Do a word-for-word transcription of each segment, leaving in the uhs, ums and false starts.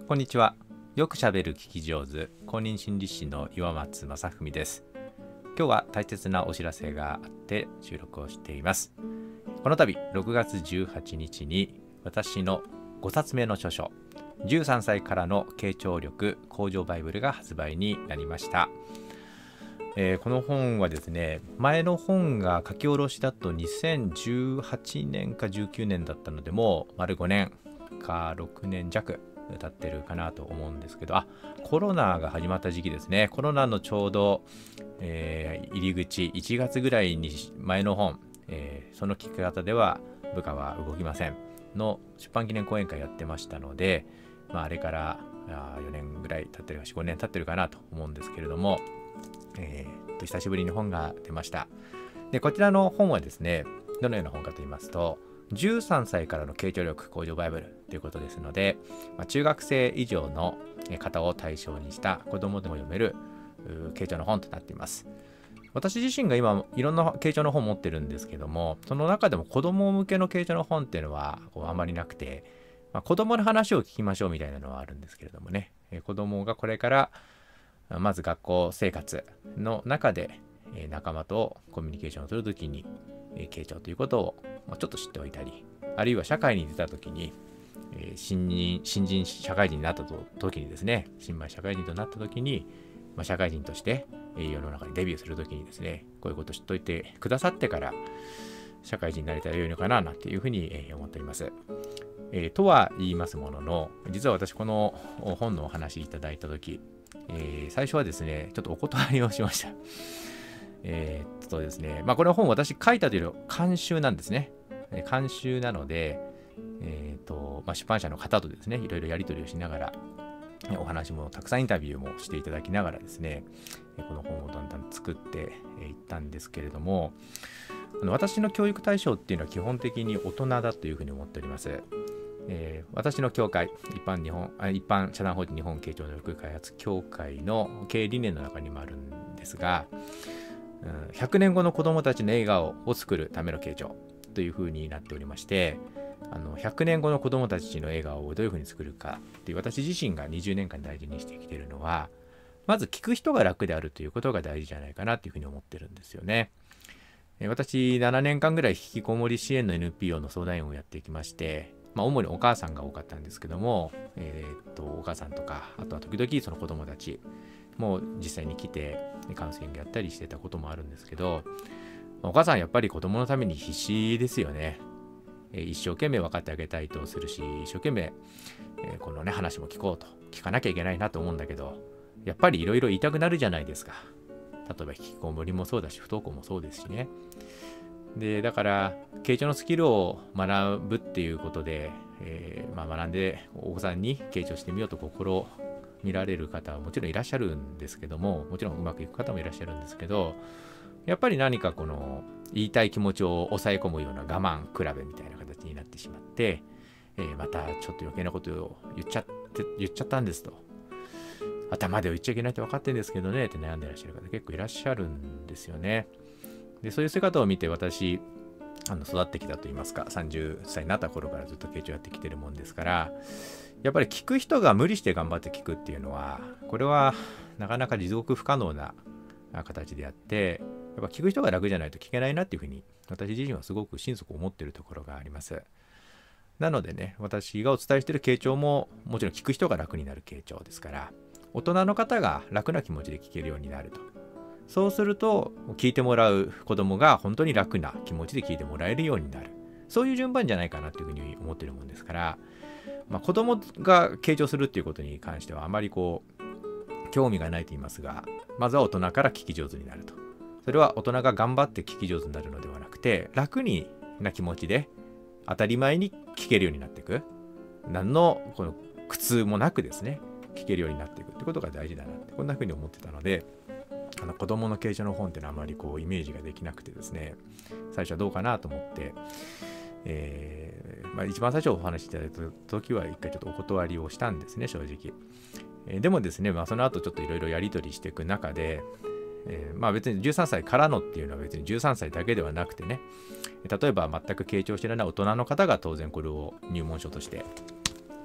こんにちは。よくしゃべる聞き上手、公認心理師の岩松正文です。今日は大切なお知らせがあって収録をしています。この度ろくがつじゅうはちにちに私のごさつめの著書、じゅうさんさいからの傾聴力向上バイブルが発売になりました。えー、この本はですね、前の本が書き下ろしだとにせんじゅうはちねんかじゅうきゅうねんだったので、もう丸ごねんかろくねんじゃく経ってるかなと思うんですけど、あ、コロナが始まった時期ですね。コロナのちょうど、えー、入り口いちがつぐらいに前の本、えー、その聞き方では部下は動きませんの出版記念講演会やってましたので、まあ、あれからよねんぐらい経ってるかよん、ごねん経ってるかなと思うんですけれども、えー、と久しぶりに本が出ました。で、こちらの本はですね、どのような本かと言いますと、じゅうさんさいからの傾聴力向上バイブルということですので、まあ、中学生以上の方を対象にした子供でも読める傾聴の本となっています。私自身が今いろんな傾聴の本を持ってるんですけども、その中でも子供向けの傾聴の本っていうのはこうあまりなくて、まあ、子供の話を聞きましょうみたいなのはあるんですけれどもね、え子供がこれからまず学校生活の中で仲間とコミュニケーションを取るときに傾聴ということをちょっと知っておいたり、あるいは社会に出たときに、新人、新人社会人になったときにですね、新米社会人となったときに、まあ、社会人として世の中にデビューするときにですね、こういうことを知っておいてくださってから社会人になれたら良いのかななんていうふうに思っております。えー、とは言いますものの、実は私この本のお話いただいたとき、えー、最初はですね、ちょっとお断りをしました。えー、っとですね、まあこれは本私書いたというより監修なんですね。監修なので、えー、っと、まあ、出版社の方とですね、いろいろやり取りをしながら、お話もたくさんインタビューもしていただきながらですね、この本をどんどん作っていったんですけれども、私の教育対象っていうのは基本的に大人だというふうに思っております。えー、私の協会、一般日本あ一般社団法人日本傾聴能力開発協会の経営理念の中にもあるんですが、ひゃくねんごの子どもたちの笑顔を作るための傾聴というふうになっておりまして、あのひゃくねんごの子どもたちの笑顔をどういうふうに作るかっていう、私自身がにじゅうねんかん大事にしてきているのは、まず聞く人が楽であるということが大事じゃないかなというふうに思ってるんですよね。私ななねんかんぐらい引きこもり支援の エヌピーオー の相談員をやってきまして、まあ、主にお母さんが多かったんですけども、えー、っとお母さんとか、あとは時々その子どもたちも実際に来てカウンセリングやったりしてたこともあるんですけど、お母さんやっぱり子どものために必死ですよね。えー、一生懸命分かってあげたいとするし、一生懸命、えー、このね話も聞こうと、聞かなきゃいけないなと思うんだけど、やっぱりいろいろ言いたくなるじゃないですか。例えば引きこもりもそうだし、不登校もそうですしね。で、だから傾聴のスキルを学ぶっていうことで、えーまあ、学んでお子さんに傾聴してみようと心見られる方はもちろんいらっしゃるんですけども、もちろんうまくいく方もいらっしゃるんですけど、やっぱり何かこの言いたい気持ちを抑え込むような我慢比べみたいな形になってしまって、えー、またちょっと余計なことを言っちゃって言っちゃったんですと、頭では言っちゃいけないって分かってるんですけどねって悩んでいらっしゃる方結構いらっしゃるんですよね。で、そういう姿を見て私あの育ってきたと言いますか、さんじゅっさいになった頃からずっと傾聴やってきてるもんですから、やっぱり聞く人が無理して頑張って聞くっていうのは、これはなかなか持続不可能な形であって、やっぱ聞く人が楽じゃないと聞けないなっていうふうに私自身はすごく心底思っているところがあります。なのでね、私がお伝えしている傾聴ももちろん聞く人が楽になる傾聴ですから、大人の方が楽な気持ちで聞けるようになると。そうすると聞いてもらう子供が本当に楽な気持ちで聞いてもらえるようになる。そういう順番じゃないかなというふうに思っているもんですから、まあ、子供が傾聴するっていうことに関してはあまりこう興味がないと言いますが、まずは大人から聞き上手になると。それは大人が頑張って聞き上手になるのではなくて、楽にな気持ちで当たり前に聞けるようになっていく。何のこの苦痛もなくですね、聞けるようになっていくってことが大事だなって、こんなふうに思ってたので、あの子供の傾聴の本ってのはあまりこうイメージができなくてですね、最初はどうかなと思って、えーまあ、一番最初お話しいただいた時は一回ちょっとお断りをしたんですね、正直。えー、でもですね、まあ、その後ちょっといろいろやり取りしていく中で、えー、まあ別にじゅうさんさいからのっていうのは別にじゅうさんさいだけではなくてね、例えば全く傾聴していない大人の方が当然これを入門書として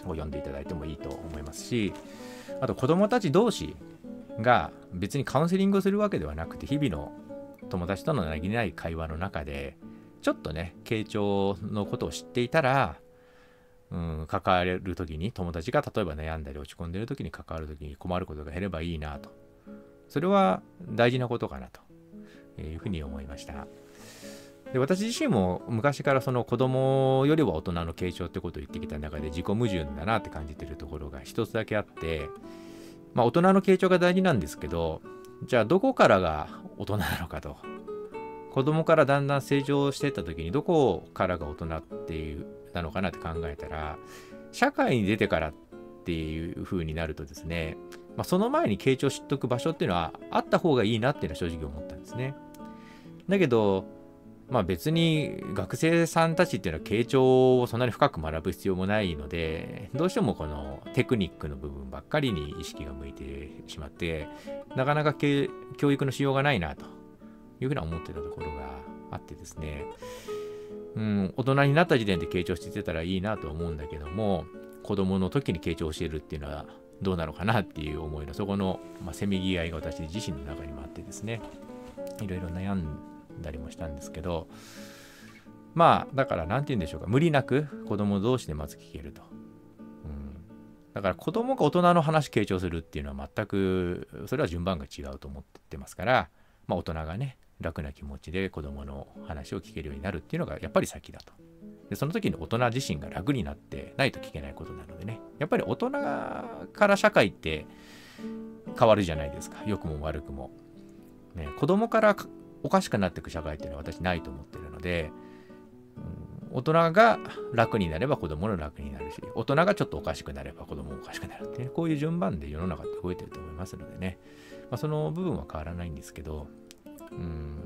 読んでいただいてもいいと思いますし、あと子どもたち同士が別にカウンセリングをするわけではなくて、日々の友達との何気ない会話の中でちょっとね傾聴のことを知っていたら、うん、関われる時に、友達が例えば悩んだり落ち込んでいる時に関わる時に困ることが減ればいいなと、それは大事なことかなというふうに思いました。で、私自身も昔からその子供よりは大人の傾聴ってことを言ってきた中で自己矛盾だなって感じているところが一つだけあって、まあ大人の傾聴が大事なんですけど、じゃあどこからが大人なのかと。子供からだんだん成長していった時にどこからが大人っていうなのかなって考えたら、社会に出てからっていう風になるとですね、まあ、その前に傾聴知っとく場所っていうのはあった方がいいなっていうのは正直思ったんですね。だけど、まあ別に学生さんたちっていうのは傾聴をそんなに深く学ぶ必要もないので、どうしてもこのテクニックの部分ばっかりに意識が向いてしまって、なかなか教育のしようがないなというふうに思ってたところがあってですね、うん、大人になった時点で傾聴してたらいいなと思うんだけども、子供の時に傾聴を教えるっていうのはどうなのかなっていう思いの、そこの、まあ、せめぎ合いが私自身の中にもあってですね、いろいろ悩んだりもしたんですけど、まあだから何て言うんでしょうか、無理なく子供同士でまず聞けると、うん、だから子供が大人の話傾聴するっていうのは全くそれは順番が違うと思ってますから、まあ、大人がね楽な気持ちで子供の話を聞けるようになるっていうのがやっぱり先だと。でその時に大人自身が楽になってないと聞けないことなのでね、やっぱり大人から社会って変わるじゃないですか、良くも悪くも、ね、子供からおかしくなっていく社会っていうのは私ないと思っているので、うん、大人が楽になれば子供も楽になるし、大人がちょっとおかしくなれば子供もおかしくなるっていう、こういう順番で世の中って動いてると思いますのでね、まあ、その部分は変わらないんですけど、うん、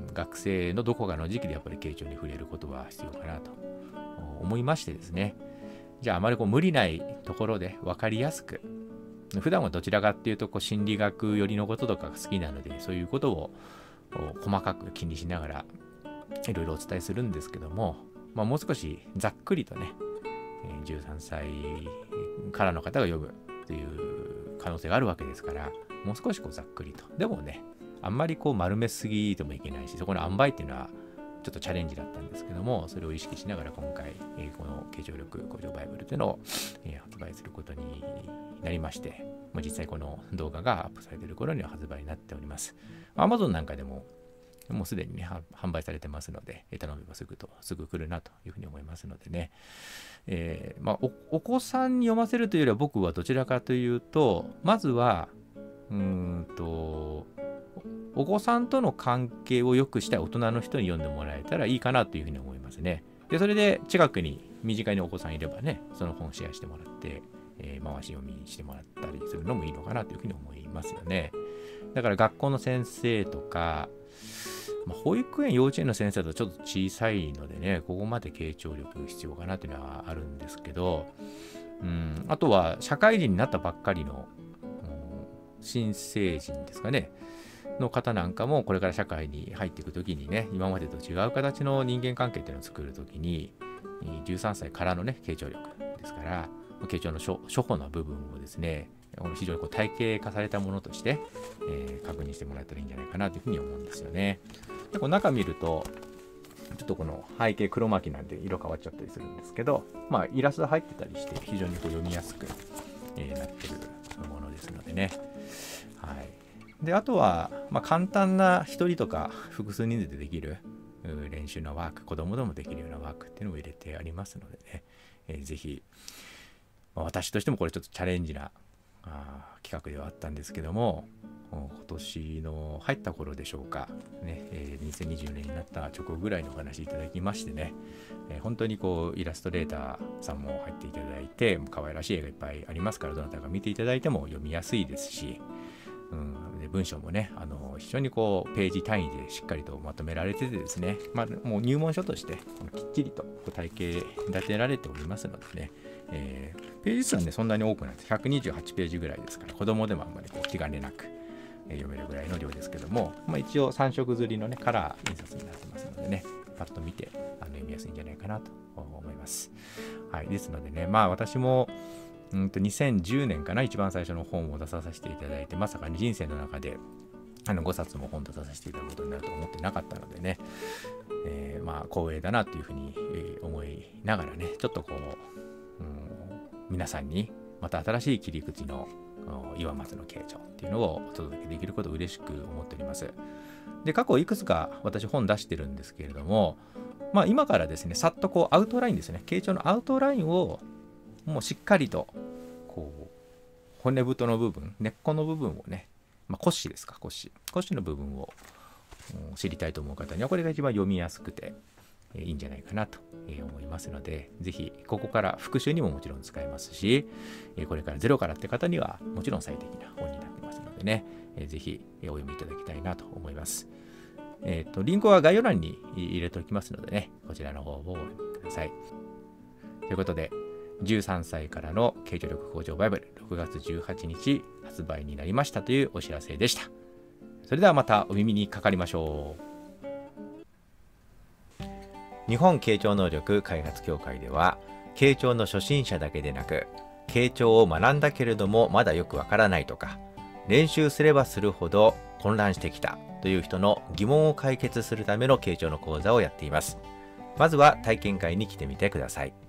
学生のどこかの時期でやっぱり傾聴に触れることは必要かなと思いましてですね、じゃああまりこう無理ないところで分かりやすく、普段はどちらかっていうとこう心理学寄りのこととかが好きなので、そういうことを細かく気にしながらいろいろお伝えするんですけども、まあ、もう少しざっくりとね、じゅうさんさいからの方が読むという可能性があるわけですから、もう少しこうざっくりと、でもねあんまりこう丸めすぎてもいけないし、そこの塩梅っていうのはちょっとチャレンジだったんですけども、それを意識しながら今回、えー、この傾聴力向上バイブルというのを、えー、発売することになりまして、まあ、実際この動画がアップされている頃には発売になっております。Amazon なんかでももうすでにね販売されてますので、頼めばすぐとすぐ来るなというふうに思いますのでね、えーまあ、お, お子さんに読ませるというよりは、僕はどちらかというと、まずはうーんとお子さんとの関係を良くしたい大人の人に読んでもらえたらいいかなというふうに思いますね。で、それで近くに身近にお子さんいればね、その本シェアしてもらって、えー、回し読みしてもらったりするのもいいのかなというふうに思いますよね。だから学校の先生とか、まあ、保育園幼稚園の先生だとちょっと小さいのでね、ここまで傾聴力必要かなっていうのはあるんですけど、うん、あとは社会人になったばっかりの、うん、新成人ですかねの方なんかも、これから社会に入っていくときにね、今までと違う形の人間関係っていうのを作るときに、じゅうさんさいからのね傾聴力ですから、傾聴の初歩の部分をですね、非常にこう体系化されたものとして、えー、確認してもらえたらいいんじゃないかなというふうに思うんですよね。でこう中見ると、ちょっとこの背景黒巻きなんで色変わっちゃったりするんですけど、まあイラスト入ってたりして非常にこう読みやすく、えー、なってるものですのでね。はい。であとは、まあ、簡単な一人とか複数人数でできる練習のワーク、子供でもできるようなワークっていうのを入れてありますのでね、えー、ぜひ、まあ、私としてもこれちょっとチャレンジなあ企画ではあったんですけども、今年の入った頃でしょうか、ねえー、にせんにじゅうねんになった直後ぐらいのお話いただきましてね、えー、本当にこうイラストレーターさんも入っていただいて、可愛らしい絵がいっぱいありますから、どなたか見ていただいても読みやすいですし、うん、で文章もね、あの非常にこうページ単位でしっかりとまとめられててですね、まあ、もう入門書としてきっちりと体系立てられておりますのでね、えー、ページ数はねそんなに多くないです。ひゃくにじゅうはちページぐらいですから、子供でもあんまりこう気兼ねなく読めるぐらいの量ですけども、まあ、一応さん色刷りのねカラー印刷になってますのでね、パッと見てあの読みやすいんじゃないかなと思います。はい、ですのでね、まあ私もうんとにせんじゅうねんかな、一番最初の本を出させていただいて、まさかに人生の中であのごさつも本出させていただくことになると思ってなかったのでね、えー、まあ光栄だなというふうに思いながらね、ちょっとこう、うん、皆さんにまた新しい切り口の岩松の慶長っていうのをお届けできることを嬉しく思っております。で、過去いくつか私本出してるんですけれども、まあ今からですね、さっとこうアウトラインですね、慶長のアウトラインをもうしっかりとこう骨太の部分、根っこの部分をね、まあ、腰ですか、腰腰の部分を知りたいと思う方にはこれが一番読みやすくていいんじゃないかなと思いますので、ぜひここから復習にももちろん使えますし、これからゼロからって方にはもちろん最適な本になってますのでね、ぜひお読みいただきたいなと思います。えっとリンクは概要欄に入れておきますのでね、こちらの方をお読みください。ということで、じゅうさんさいからの慶長力向上バイブル、ろくがつじゅうはちにち発売になりましたというお知らせでした。それではまたお耳にかかりましょう。日本慶長能力開発協会では、慶長の初心者だけでなく、慶長を学んだけれどもまだよくわからないとか、練習すればするほど混乱してきたという人の疑問を解決するための慶長の講座をやっています。まずは体験会に来てみてください。